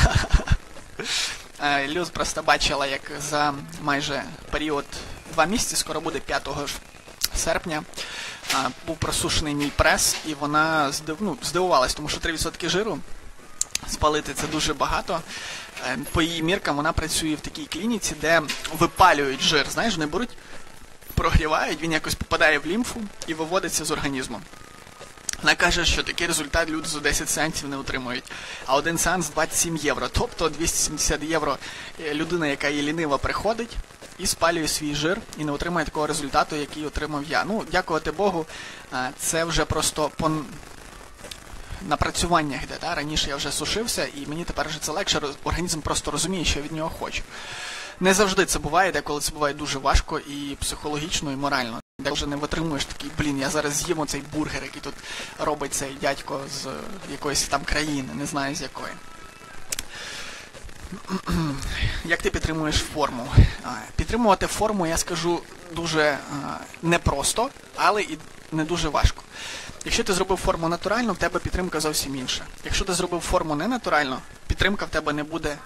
Люз просто бачила, як за майже період 2 місяці, скоро буде 5 серпня, був просушений мій прес, і вона здивувалась, тому що 3% жиру спалити це дуже багато. По її міркам вона працює в такій клініці, де випалюють жир. Знаєш, вони беруть, прогрівають, він якось попадає в лімфу і виводиться з організму. Вона каже, що такий результат люди за 10 сеансів не отримують, а один сеанс 27 євро. Тобто 270 євро людина, яка є лінива, приходить і спалює свій жир, і не отримує такого результату, який отримав я. Дякувати Богу, це вже просто по напрацюваннях йде. Раніше я вже сушився, і мені тепер вже це легше, організм просто розуміє, що я від нього хочу. Не завжди це буває, деколи це буває дуже важко і психологічно, і морально. Де вже не витримуєш такий, я зараз з'їм оцей бургер, який тут робить цей дядько з якоїсь там країни, не знаю з якої. Як ти підтримуєш форму? Підтримувати форму, я скажу, дуже непросто, але і не дуже важко. Якщо ти зробив форму натурально, в тебе підтримка зовсім інша. Якщо ти зробив форму не натурально, підтримка в тебе не буде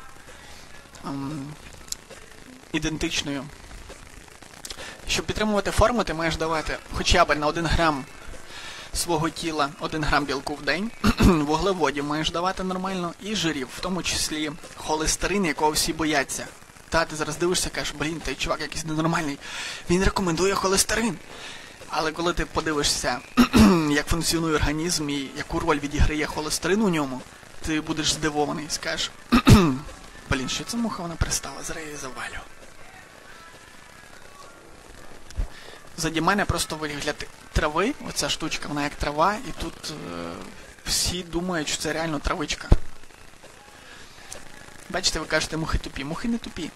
ідентичною. Щоб підтримувати форму, ти маєш давати хоча б на 1 грам свого тіла 1 грам білку в день, вуглеводів маєш давати нормально, і жирів, в тому числі холестерин, якого всі бояться. Ти зараз дивишся, кажеш, той чувак якийсь ненормальний, він рекомендує холестерин. Але коли ти подивишся, як функціонує організм і яку роль відіграє холестерин у ньому, ти будеш здивований і скажеш, що це муха вона пристала, зараз я її завалю. Заді мене просто вигляд трави, оця штучка, вона як трава, і тут всі думають, що це реально травичка. Бачите, ви кажете, мухи тупі. Мухи не тупі.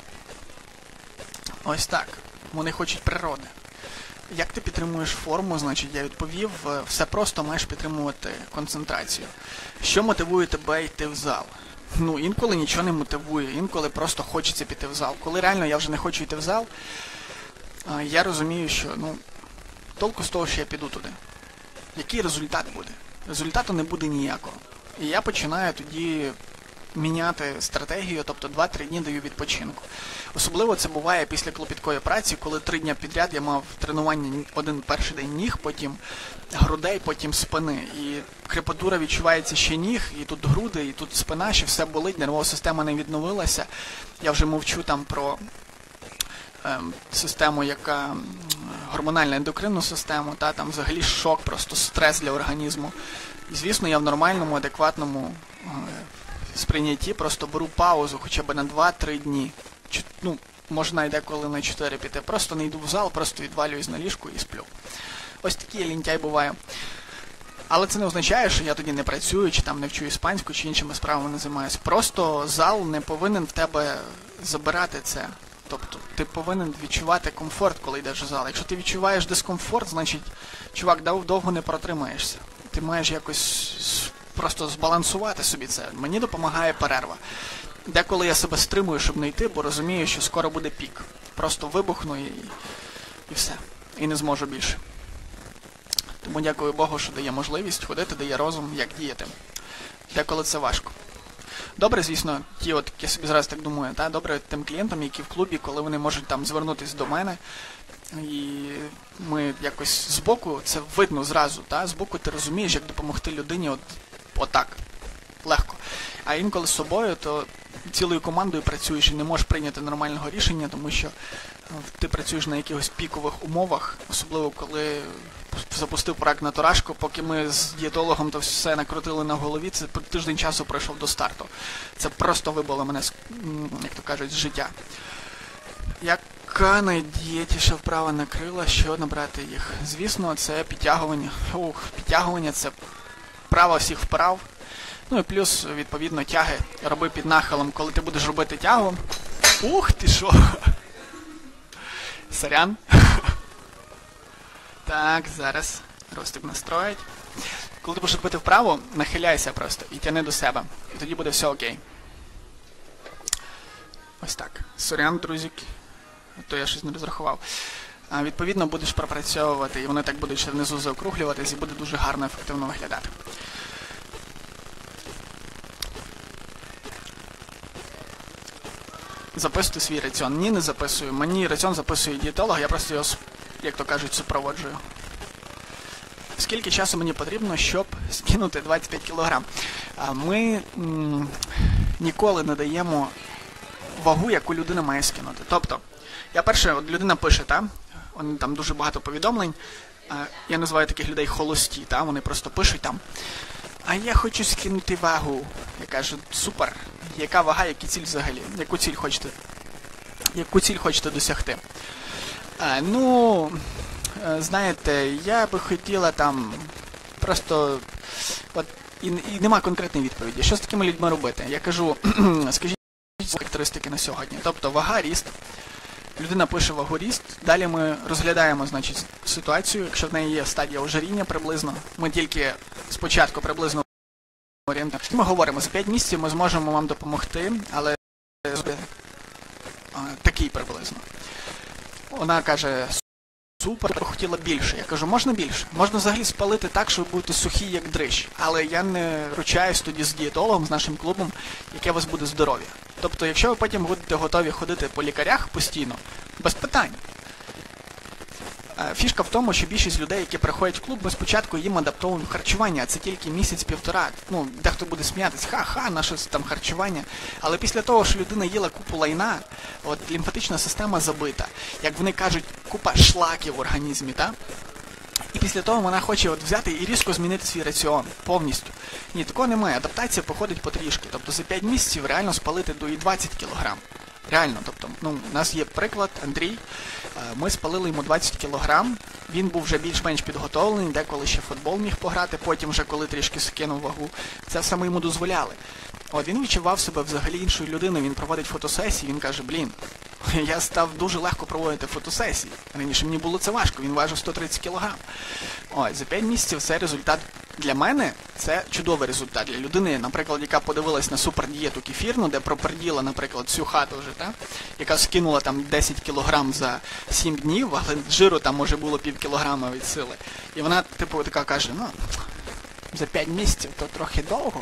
Ось так. Вони хочуть природи. Як ти підтримуєш форму, значить, я відповів, все просто, маєш підтримувати концентрацію. Що мотивує тебе йти в зал? Інколи нічого не мотивує, інколи просто хочеться піти в зал. Коли реально я вже не хочу йти в зал, я розумію, що, толку з того, що я піду туди. Який результат буде? Результату не буде ніякого. І я починаю тоді міняти стратегію, тобто 2-3 дні даю відпочинку. Особливо це буває після клопіткої праці, коли 3 дні підряд я мав тренування один перший день ніг, потім грудей, потім спини. І крепатура відчувається ще ніг, і тут груди, і тут спина, що все болить, нервова система не відновилася. Я вже мовчу там про систему, яка гормональну ендокринну систему, там взагалі шок, просто стрес для організму. І, звісно, я в нормальному, адекватному сприйнятті просто беру паузу хоча б на 2-3 дні. Можна йде коли на 4 піти. Просто не йду в зал, просто відвалююсь на ліжку і сплю. Ось такий я лінтяй буває. Але це не означає, що я тоді не працюю, чи там не вчу іспанську, чи іншими справами не займаюся. Просто зал не повинен в тебе забирати це. Тобто ти повинен відчувати комфорт, коли йдеш в зал. Якщо ти відчуваєш дискомфорт, значить, чувак, довго не протримаєшся. Ти маєш якось просто збалансувати собі це. Мені допомагає перерва. Деколи я себе стримую, щоб не йти, бо розумію, що скоро буде пік. Просто вибухну і все. І не зможу більше. Тому дякую Богу, що дає можливість ходити, дає розум, як діяти. Деколи це важко. Добре, звісно, я собі зараз так думаю, добре тим клієнтам, які в клубі, коли вони можуть там звернутися до мене, і ми якось збоку, це видно зразу, збоку ти розумієш, як допомогти людині отак, легко. А інколи з собою, то цілою командою працюєш і не можеш прийняти нормального рішення, тому що ти працюєш на якихось пікових умовах, особливо коли запустив проект на Турашку, поки ми з дієтологом то все накрутили на голові, це тиждень часу пройшов до старту. Це просто вибило мене, як то кажуть, з життя. Яка найдієтіша вправа накрила, що набрати їх? Звісно, це підтягування. Підтягування – це вправа всіх вправ. Ну і плюс, відповідно, тяги роби під нахилом. Коли ти будеш робити тягу... Ух ти що! Сорян. Так, зараз Ростик настроїть. Коли ти будеш робити вправу, нахиляйся просто і тяни до себе. І тоді буде все окей. Ось так. Сорян, друзики. То я щось не розрахував. Відповідно, будеш пропрацьовувати, і вони так будуть ще внизу заокруглюватись, і буде дуже гарно, ефективно виглядати. Записуйте свій раціон. Ні, не записую. Мені раціон записує дієтолог, я просто його, як то кажуть, супроводжую. Скільки часу мені потрібно, щоб скинути 25 кг? Ми ніколи не даємо вагу, яку людина має скинути. Тобто, я перше, от людина пише, там дуже багато повідомлень, я називаю таких людей холості, вони просто пишуть там, а я хочу скинути вагу. Я кажу, супер, яка вага, який ціль взагалі, яку ціль хочете досягти? Знаєте, я би хотіла там просто, і нема конкретної відповіді. Що з такими людьми робити? Я кажу, скажіть характеристики на сьогодні. Тобто вага, ріст. Людина пише вагу, ріст. Далі ми розглядаємо, значить, ситуацію. Якщо в неї є стадія ожиріння приблизно, ми тільки спочатку приблизно орієнтуємо. Ми говоримо, за 5 місяців ми зможемо вам допомогти, але такий приблизно. Вона каже, супер, хотіла більше. Я кажу, можна більше? Можна взагалі спалити так, що ви будете сухі, як дрищ. Але я не ручаюсь тоді з дієтологом, з нашим клубом, яке у вас буде здоров'я. Тобто, якщо ви потім будете готові ходити по лікарях постійно, без питань. Фішка в тому, що більшість людей, які приходять в клуб, ми спочатку їм адаптовуємо харчування, а це тільки місяць-півтора. Дехто буде сміятись, ха-ха, наше там харчування. Але після того, що людина їла купу лайна, лімфатична система забита. Як вони кажуть, купа шлаків в організмі, І після того вона хоче взяти і різко змінити свій раціон повністю. Ні, такого немає. Адаптація походить потрішки. Тобто за 5 місяців реально спалити до і 20 кг. Реально, тобто, у нас є приклад, Андрій, ми спалили йому 20 кг, він був вже більш-менш підготовлений, деколи ще в футбол міг пограти, потім вже коли трішки скинув вагу, це все ми йому дозволяли. Він відчував себе взагалі іншою людиною, він проводить фотосесії, він каже, я став дуже легко проводити фотосесії. Раніше мені було це важко, він важив 130 кг. За 5 місяців це результат для мене, це чудовий результат для людини, наприклад, яка подивилась на супердієту кефірну, де проперділа, наприклад, всю хату вже, яка скинула там 10 кг за 7 днів, але жиру там може було пів кілограма від сили. І вона, така каже, за 5 місяців то трохи довго,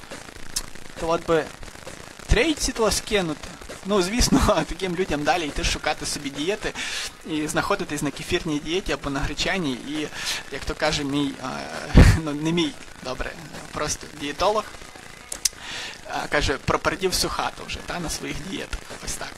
то би трійці то скинути. Звісно, таким людям далі йти шукати собі дієти і знаходитись на кефірній дієті або на гречаній і, як то каже не мій, добре, просто дієтолог, каже, пропердів всю хату вже, на своїх дієтах, ось так.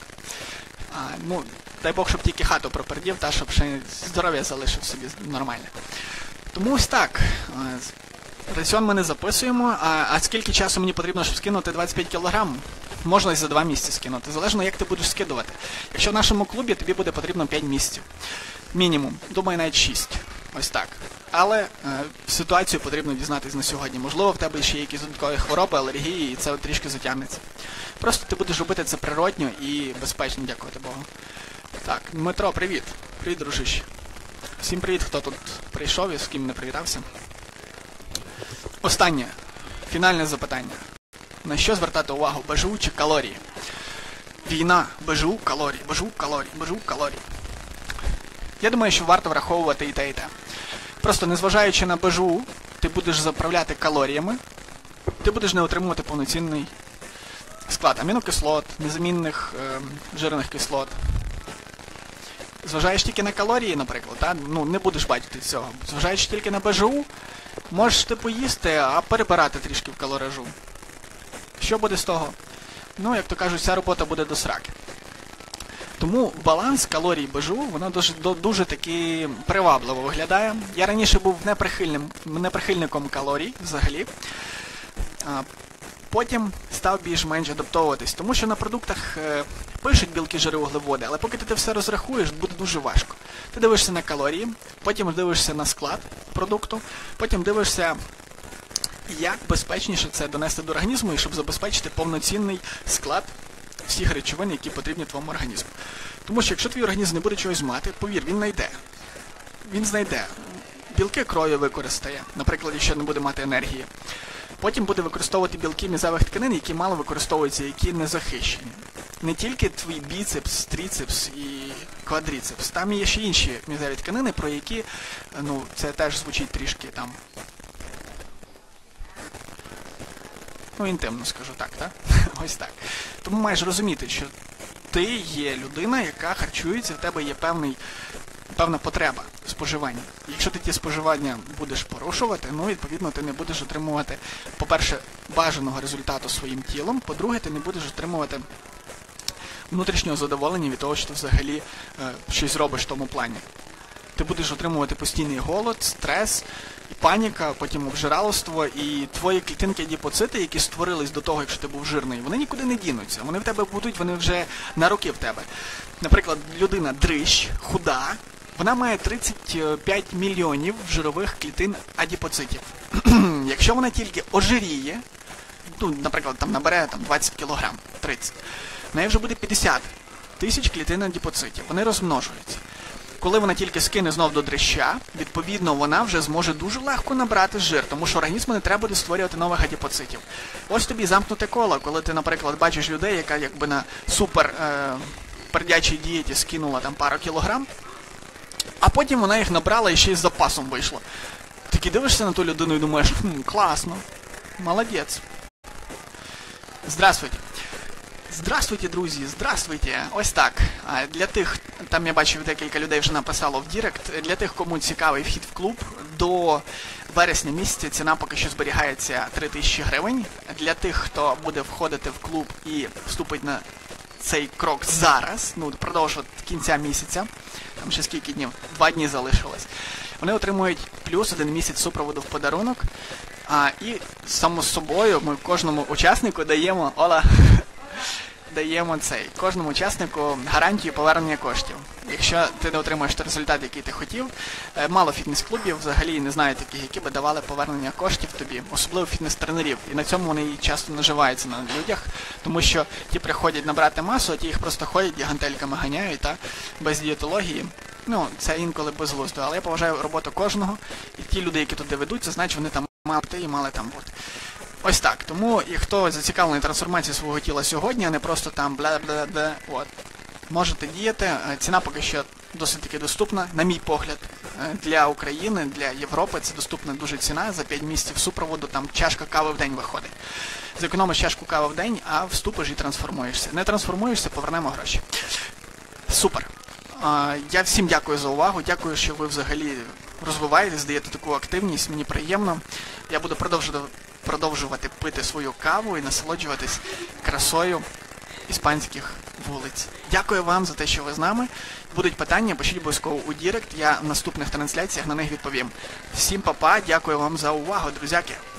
Дай Бог, щоб тільки хату пропердів, щоб ще здоров'я залишив собі нормальне. Тому ось так. Раціон ми не записуємо, а скільки часу мені потрібно, щоб скинути 25 кг? Можна і за 2 місяці скинути, залежно як ти будеш скидувати. Якщо в нашому клубі, тобі буде потрібно 5 місяців. Мінімум, думаю, навіть 6. Ось так. Але ситуацію потрібно дізнатись на сьогодні. Можливо, в тебе ще є якісь додаткові хвороби, алергії, і це трішки затягнеться. Просто ти будеш робити це природньо і безпечно, дякувати Богу. Так, Дмитро, привіт. Привіт, дружище. Всім привіт, хто тут прийшов і з ким не привітався. Останнє. Фінальне запитання. На що звертати увагу? БЖУ чи калорії? Війна. БЖУ, калорії. БЖУ, калорії. БЖУ, калорії. Я думаю, що варто враховувати і те, і те. Просто незважаючи на БЖУ, ти будеш заправляти калоріями, ти будеш не отримувати повноцінний склад амінокислот, незамінних жирних кислот. Зважаєш тільки на калорії, наприклад, не будеш бачити цього. Зважаючи тільки на БЖУ, можеш ти поїсти, а перебирати трішки в калоражу. Що буде з того? Як то кажуть, вся робота буде до сраки. Тому баланс калорій БЖУ, воно дуже таки привабливо виглядає. Я раніше був неприхильником калорій взагалі. Потім став більш-менш адаптовуватись, тому що на продуктах пишуть білки, жири, вуглеводи, але поки ти це все розрахуєш, буде дуже важко. Ти дивишся на калорії, потім дивишся на склад продукту, потім дивишся, як безпечніше це донести до організму, і щоб забезпечити повноцінний склад всіх речовин, які потрібні твоєму організму. Тому що якщо твій організм не буде чогось мати, повір, він знайде. Білки крові використає, наприклад, якщо не буде мати енергії. Потім буде використовувати білки м'язевих тканин, які мало використовуються, які не захищені. Не тільки твій біцепс, тріцепс і квадріцепс. Там є ще інші м'язеві тканини, про які, це теж звучить трішки там, інтимно скажу так, так? Ось так. Тому маєш розуміти, що ти є людина, яка харчується, в тебе є певна потреба споживання. Якщо ти ті споживання будеш порушувати, відповідно, ти не будеш отримувати, по-перше, бажаного результату своїм тілом, по-друге, ти не будеш отримувати внутрішнього задоволення від того, що ти взагалі щось робиш в тому плані. Ти будеш отримувати постійний голод, стрес, паніка, потім обжиралоство, і твої клітинки адіпоцити, які створились до того, якщо ти був жирний, вони нікуди не дінуться. Вони в тебе будуть, вони вже на роки в тебе. Наприклад, людина дрищ, худа, вона має 35 мільйонів жирових клітин адіпоцитів. Якщо вона тільки ожиріє, наприклад, набере 20 кг, 30, в неї вже буде 50 тисяч клітин адіпоцитів. Вони розмножуються. Коли вона тільки скине знов до дрища, відповідно, вона вже зможе дуже легко набрати жир, тому що організму не треба буде створювати нових адіпоцитів. Ось тобі замкнуте коло, коли ти, наприклад, бачиш людей, яка якби на супер пердячій дієті скинула пару кілограм, а потім вона їх набрала і ще й з запасом вийшла. Таки дивишся на ту людину і думаєш, класно, молодець. Здравствуйте. Здравствуйте, друзі, здравствуйте. Ось так. Для тих, там я бачив, декілька людей вже написало в Дірект, для тих, кому цікавий вхід в клуб, до вересня місяця ціна поки що зберігається 3000 гривень. Для тих, хто буде входити в клуб і вступить на цей крок зараз, впродовж кінця місяця, там ще скільки днів, 2 дні залишилось, вони отримують плюс 1 місяць супроводу в подарунок. І, само собою, ми кожному учаснику даємо кожному учаснику гарантію повернення коштів. Якщо ти не отримаєш той результат, який ти хотів, мало фітнес-клубів взагалі не знаю таких, які би давали повернення коштів тобі, особливо фітнес-тренерів. І на цьому вони часто наживаються на людях, тому що ті приходять набрати масу, а ті їх просто ходять і гантельками ганяють, без дієтології. Це інколи безглуздо, але я поважаю роботу кожного, і ті люди, які туди ведуть, це значить, вони там мали бути і мали там бути. Ось так. Тому, і хто зацікавлений трансформацією свого тіла сьогодні, а не просто там бла-бла-бла, можете діяти. Ціна поки що досить таки доступна, на мій погляд, для України, для Європи. Це доступна дуже ціна, за 5 місяців супроводу, там чашка кави в день виходить. Зекономиш чашку кави в день, а вступиш і трансформуєшся. Не трансформуєшся, повернемо гроші. Супер. Я всім дякую за увагу, дякую, що ви взагалі розвиваєтесь, даєте таку активність, мені приємно. Я буду продовжувати пити свою каву і насолоджуватись красою іспанських вулиць. Дякую вам за те, що ви з нами. Будуть питання, пишіть обов'язково у Дірект, я в наступних трансляціях на них відповім. Всім па-па, дякую вам за увагу, друзяки!